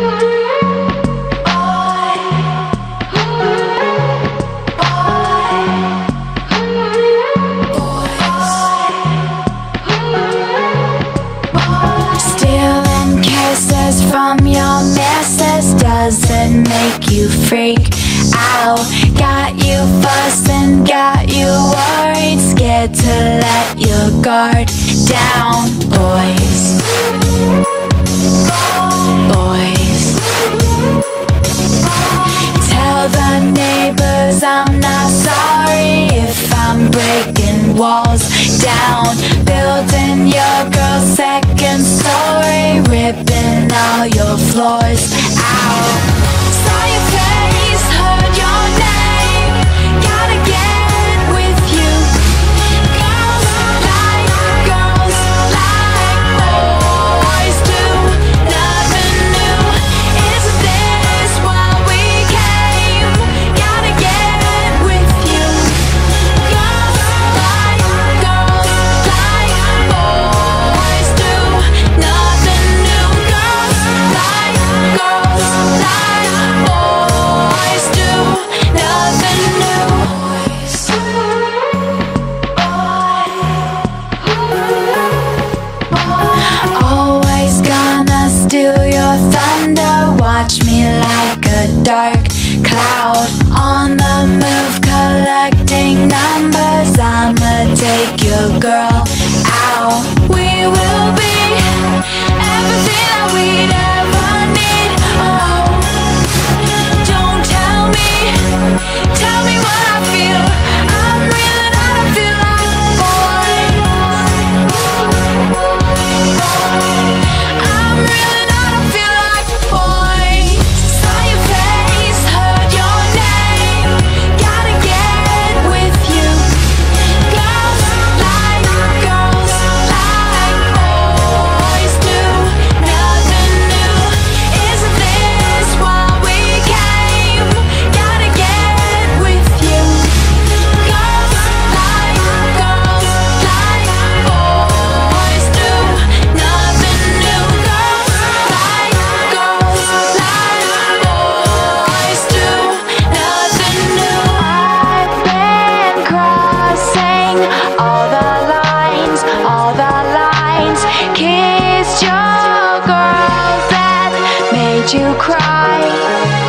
Stealing kisses from your missus doesn't make you freak out. Got you fussing, got you worried, scared to let your guard down. Boys, boys, tell the neighbors I'm not sorry if I'm breaking walls down, building your girl's second story, ripping all your floors out. Saw your face, heard your name, gotta get with you. Girls like boys do, nothing new. Isn't this why we came? Gotta get with you. Girls like boys do, nothing new. Girls like boys do, nothing new. Always gonna steal your thunder, watch me like a dark cloud on the move, collecting numbers. I'ma take your girl out. We will be everything that we'd ever need. Oh, don't tell me what I feel. I'm really not a feel like boy. I'm really not a feel like boy. Saw your face, heard your name, gotta get with you. Girls like boys do, nothing new. Isn't this why we came? Gotta get with you. Girls like boys do, nothing new. Girls like boys do, nothing new. I've been crossing all the lines, kissed your girl that made you cry.